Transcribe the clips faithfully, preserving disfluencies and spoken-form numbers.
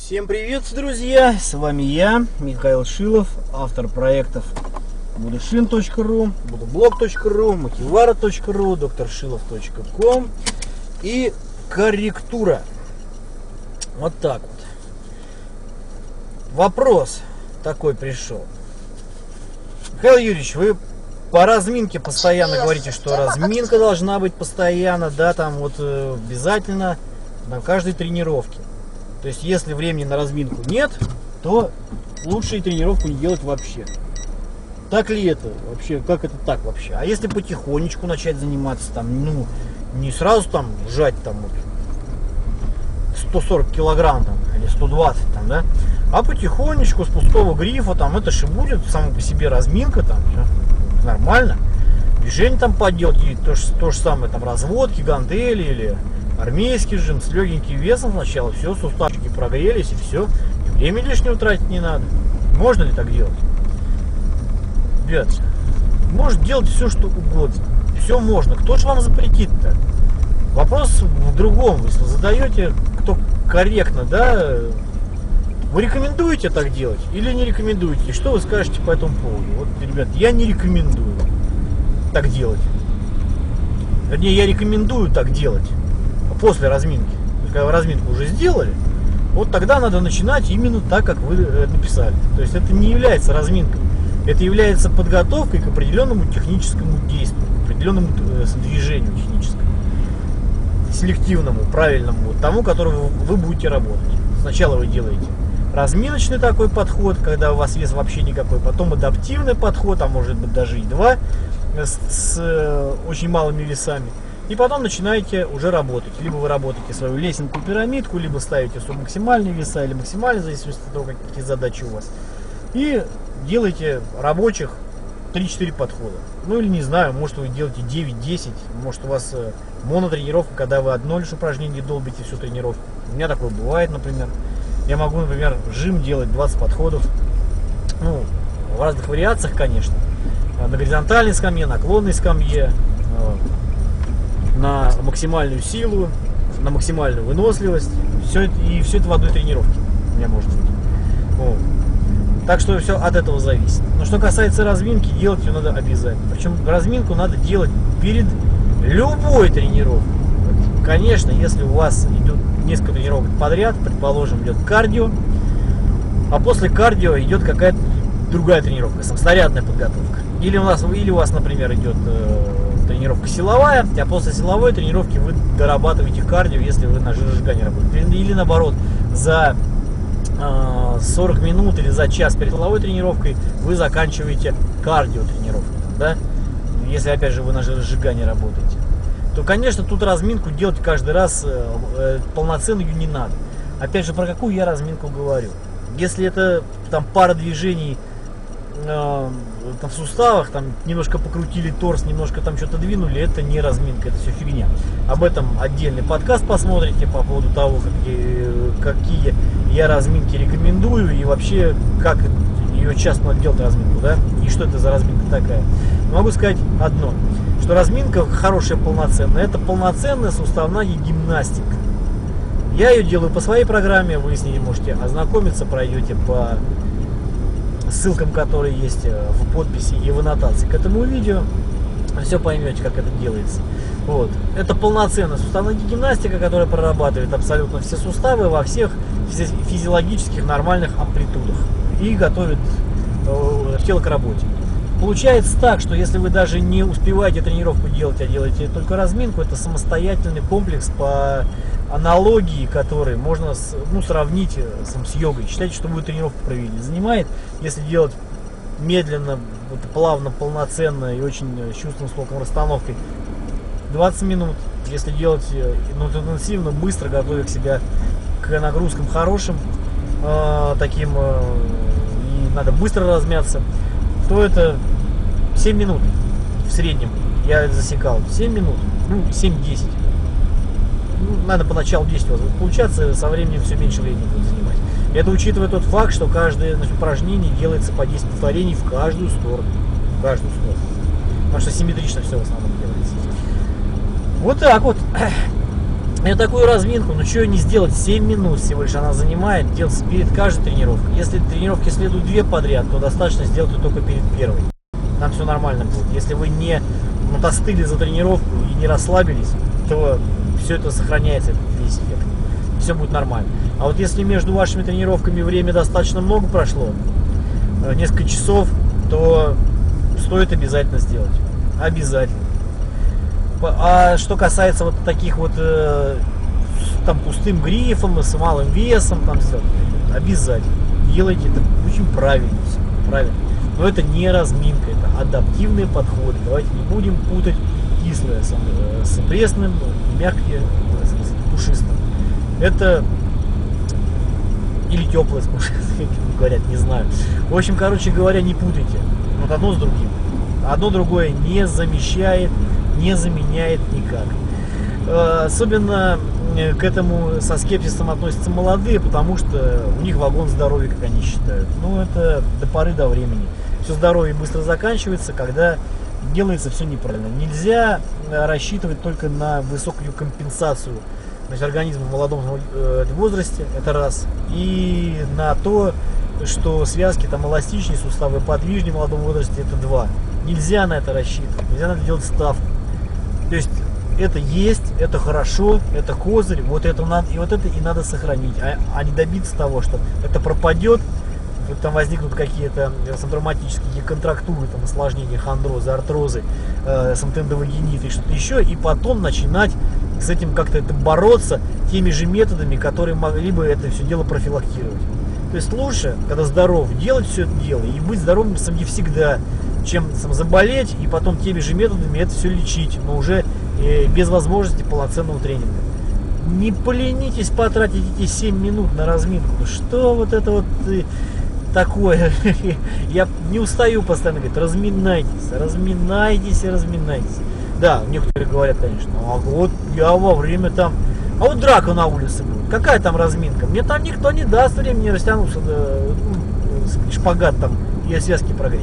Всем привет, друзья! С вами я, Михаил Шилов, автор проектов будушин точка ру, будублог точка ру, макивара точка ру, доктор шилов точка ком и корректура. Вот так вот. Вопрос такой пришел. Михаил Юрьевич, вы по разминке постоянно говорите, что разминка должна быть постоянно, да, там вот э, обязательно на каждой тренировке. То есть, если времени на разминку нет, то лучше и тренировку не делать вообще. Так ли это вообще? Как это так вообще? А если потихонечку начать заниматься, там, ну, не сразу там жать там вот сто сорок килограмм там, или сто двадцать там, да, а потихонечку с пустого грифа, там, это же будет само по себе разминка, там, все нормально. Движение там поделать, и то, то же самое, там, разводки, гантели или армейский жим с легеньким весом сначала, все, суставчики прогрелись и все. И время лишнего тратить не надо. Можно ли так делать? Ребят, может делать все, что угодно. Все можно. Кто же вам запретит-то? Вопрос в другом. Если задаете, кто корректно, да, вы рекомендуете так делать или не рекомендуете? И что вы скажете по этому поводу? Вот, ребят, я не рекомендую так делать. Вернее, я рекомендую так делать после разминки. Когда вы разминку уже сделали, вот тогда надо начинать именно так, как вы написали. То есть это не является разминкой. Это является подготовкой к определенному техническому действию, к определенному движению техническому, селективному, правильному, тому, которым вы будете работать. Сначала вы делаете разминочный такой подход, когда у вас вес вообще никакой, потом адаптивный подход, а может быть даже и два, с, с очень малыми весами. И потом начинаете уже работать. Либо вы работаете свою лесенку, пирамидку, либо ставите свой максимальные веса или максимальные, в зависимости от того, какие задачи у вас. И делаете рабочих три-четыре подхода. Ну или не знаю, может вы делаете девять-десять, может у вас монотренировка, когда вы одно лишь упражнение долбите всю тренировку. У меня такое бывает, например. Я могу, например, жим делать двадцать подходов. Ну, в разных вариациях, конечно. На горизонтальной скамье, наклонной скамье, на максимальную силу, на максимальную выносливость. Все это, и все это в одной тренировке у меня может быть. Вот. Так что все от этого зависит. Но что касается разминки, делать ее надо обязательно. Причем разминку надо делать перед любой тренировкой. Конечно, если у вас идет несколько тренировок подряд, предположим, идет кардио, а после кардио идет какая-то другая тренировка, самостоятельная подготовка. Или у нас, или у вас, например, идет э, тренировка силовая, а после силовой тренировки вы дорабатываете кардио, если вы на жиросжигании работаете. Или наоборот, за э, сорок минут или за час перед силовой тренировкой вы заканчиваете кардио тренировку, да? Если опять же вы на жиросжигании работаете, то, конечно, тут разминку делать каждый раз э, э, полноценную не надо. Опять же, про какую я разминку говорю? Если это там пара движений э, там, в суставах, там немножко покрутили торс, немножко там что-то двинули, это не разминка, это все фигня. Об этом отдельный подкаст посмотрите по поводу того, какие, какие я разминки рекомендую и вообще как ее часто надо делать разминку, да, и что это за разминка такая. Могу сказать одно, что разминка хорошая, полноценная, это полноценная суставная гимнастика. Я ее делаю по своей программе, вы с ней можете ознакомиться, пройдете по ссылкам, которые есть в подписи и в аннотации к этому видео. Все поймете, как это делается. Вот. Это полноценная суставная гимнастика, которая прорабатывает абсолютно все суставы во всех физиологических нормальных амплитудах и готовит э, тело к работе. Получается так, что если вы даже не успеваете тренировку делать, а делаете только разминку, это самостоятельный комплекс по аналогии, который можно ну, сравнить сам с йогой. Считайте, что вы тренировку провели. Занимает, если делать медленно, вот, плавно, полноценно и очень с чувством, с толком, расстановкой, двадцать минут. Если делать ну, интенсивно, быстро, готовя себя к нагрузкам хорошим, э, таким, э, и надо быстро размяться, то это семь минут в среднем. Я засекал семь минут, ну семь-десять. Ну, надо поначалу десять у вас будет получаться, со временем все меньше времени будет занимать. Это учитывая тот факт, что каждое, значит, упражнение делается по десять повторений в каждую сторону. В каждую сторону. Потому что симметрично все в основном делается. Вот так вот. И такую разминку, ну что не сделать, семь минут всего лишь она занимает, делать перед каждой тренировкой. Если тренировки следуют две подряд, то достаточно сделать ее только перед первой. Там все нормально будет. Если вы не ну, остыли за тренировку и не расслабились, то все это сохраняется, этот весь эффект. Все будет нормально. А вот если между вашими тренировками время достаточно много прошло, несколько часов, то стоит обязательно сделать. Обязательно. А что касается вот таких вот э, с там пустым грифом и с малым весом, там все, обязательно делайте это очень правильно, все, правильно. Но это не разминка, это адаптивные подходы. Давайте не будем путать кислое с, э, с пресным, мягкие с пушистым. Это или теплое с пушистым, говорят, не знаю. В общем, короче говоря, не путайте вот одно с другим. Одно другое не замещает, не заменяет никак. Особенно к этому со скепсисом относятся молодые, потому что у них вагон здоровья, как они считают. Ну, это до поры до времени. Все здоровье быстро заканчивается, когда делается все неправильно. Нельзя рассчитывать только на высокую компенсацию, значит, организма в молодом возрасте, это раз. И на то, что связки там эластичнее, суставы подвижнее в молодом возрасте, это два. Нельзя на это рассчитывать, нельзя на это делать ставку. То есть это есть, это хорошо, это козырь, вот это надо, и вот это и надо сохранить, а, а не добиться того, что это пропадет, вот там возникнут какие-то симптоматические контрактуры, там, осложнения, хондрозы, артрозы, э, соматоэндовагениты и что-то еще, и потом начинать с этим как-то это бороться теми же методами, которые могли бы это все дело профилактировать. То есть лучше, когда здоров, делать все это дело и быть здоровым сам не всегда, чем сам заболеть и потом теми же методами это все лечить, но уже э, без возможности полноценного тренинга. Не поленитесь потратить эти семь минут на разминку. Что вот это вот э, такое? Я не устаю постоянно говорить, разминайтесь, разминайтесь и разминайтесь. Да, некоторые говорят, конечно, а вот я во время там, а вот драка на улице будет, какая там разминка? Мне там никто не даст времени растянуться, да, шпагат там и связки прогреть.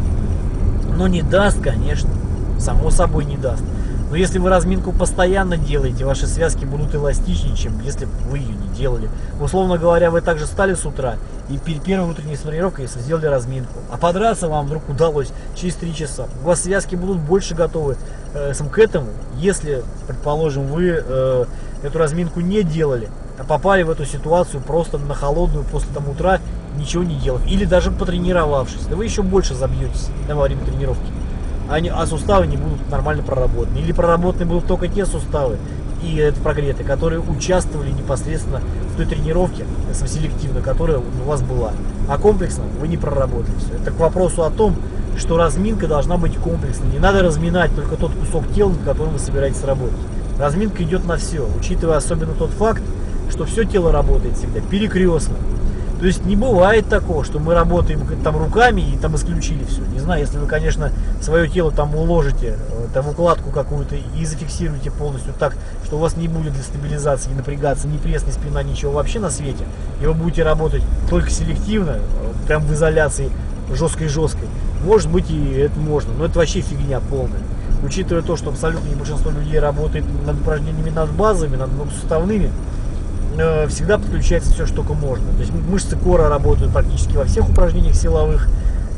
Но не даст, конечно, само собой не даст. Но если вы разминку постоянно делаете, ваши связки будут эластичнее, чем если бы вы ее не делали. Условно говоря, вы также встали с утра и перед первой утренней тренировкой, если сделали разминку, а подраться вам вдруг удалось через три часа, у вас связки будут больше готовы э, к этому, если, предположим, вы э, эту разминку не делали, а попали в эту ситуацию просто на холодную после там утра, ничего не делав, или даже потренировавшись, да вы еще больше забьетесь да, во время тренировки, а, не, а суставы не будут нормально проработаны, или проработаны будут только те суставы и это прогреты, которые участвовали непосредственно в той тренировке селективно, которая у вас была, а комплексно вы не проработали все. Это к вопросу о том, что разминка должна быть комплексной, не надо разминать только тот кусок тела, над которым вы собираетесь работать. Разминка идет на все, учитывая особенно тот факт, что все тело работает всегда перекрестно. То есть не бывает такого, что мы работаем там руками и там исключили все. Не знаю, если вы, конечно, свое тело там уложите, там укладку какую-то и зафиксируете полностью так, что у вас не будет для стабилизации не напрягаться ни пресс, ни спина, ничего вообще на свете. И вы будете работать только селективно, прям в изоляции жесткой-жесткой. Может быть и это можно, но это вообще фигня полная. Учитывая то, что абсолютно не большинство людей работает над упражнениями, над базовыми, над многосуставными, всегда подключается все, что только можно. То есть мышцы кора работают практически во всех упражнениях силовых,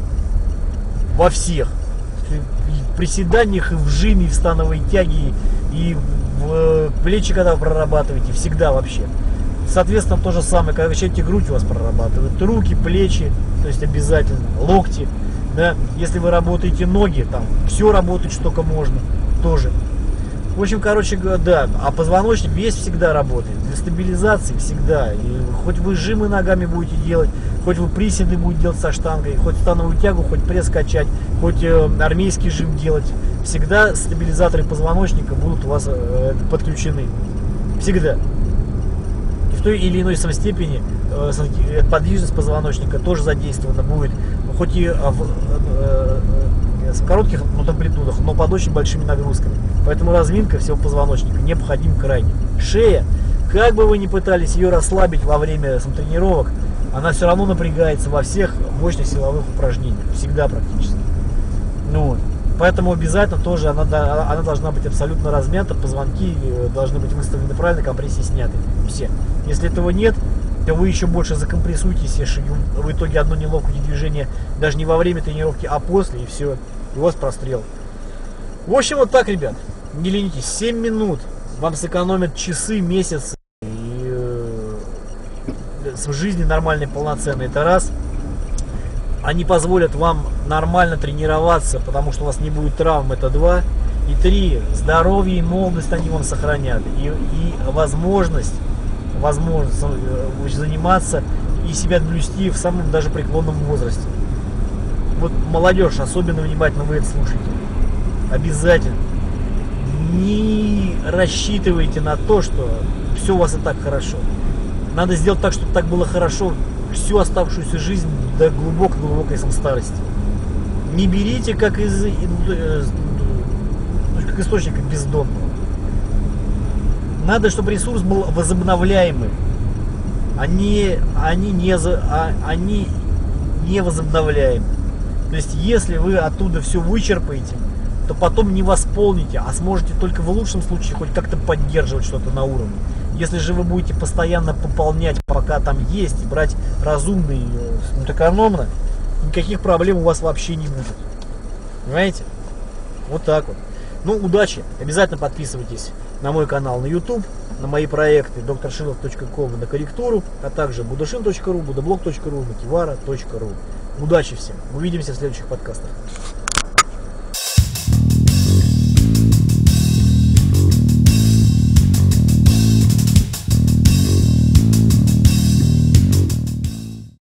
во всех. И в приседаниях, и в жиме, и в становой тяге, и в плечи, когда вы прорабатываете, всегда вообще. Соответственно, то же самое, когда качаете грудь, у вас прорабатывают руки, плечи, то есть обязательно, локти. Да? Если вы работаете ноги, там все работает, что только можно, тоже. В общем, короче, да, а позвоночник весь всегда работает, для стабилизации всегда. И хоть вы жимы ногами будете делать, хоть вы приседы будете делать со штангой, хоть становую тягу, хоть пресс качать, хоть э, армейский жим делать, всегда стабилизаторы позвоночника будут у вас э, подключены. Всегда. И в той или иной степени э, подвижность позвоночника тоже задействована будет, хоть и э, э, в коротких ну, амплитудах, но под очень большими нагрузками. Поэтому разминка всего позвоночника необходима крайне. Шея, как бы вы ни пытались ее расслабить во время сам, тренировок, она все равно напрягается во всех мощных силовых упражнениях. Всегда практически. Ну, вот. Поэтому обязательно тоже она, она должна быть абсолютно размята, позвонки должны быть выставлены правильно, компрессии сняты. Все. Если этого нет, то вы еще больше закомпрессуетесь, и в итоге одно неловкое движение даже не во время тренировки, а после, и все. И у вас прострел. В общем, вот так, ребят. Не ленитесь. семь минут вам сэкономят часы, месяцы и э, в жизни нормальной, полноценной. Это раз. Они позволят вам нормально тренироваться, потому что у вас не будет травм, это два. И три, здоровье и молодость они вам сохранят. И, и возможность, возможность заниматься и себя блюсти в самом даже преклонном возрасте. Вот молодежь, особенно внимательно вы это слушаете. Обязательно. Не рассчитывайте на то, что все у вас и так хорошо. Надо сделать так, чтобы так было хорошо всю оставшуюся жизнь до глубокой-глубокой старости. Не берите как из, как источника бездонного. Надо, чтобы ресурс был возобновляемый. Они, они, не, а, они не возобновляемы. То есть, если вы оттуда все вычерпаете, то потом не восполните, а сможете только в лучшем случае хоть как-то поддерживать что-то на уровне. Если же вы будете постоянно пополнять, пока там есть, и брать разумно и экономно, никаких проблем у вас вообще не будет. Понимаете? Вот так вот. Ну, удачи. Обязательно подписывайтесь на мой канал на YouTube, на мои проекты доктор шилов точка ком на корректуру, а также будашин точка ру, будаблог точка ру, макивара точка ру. Удачи всем. Увидимся в следующих подкастах.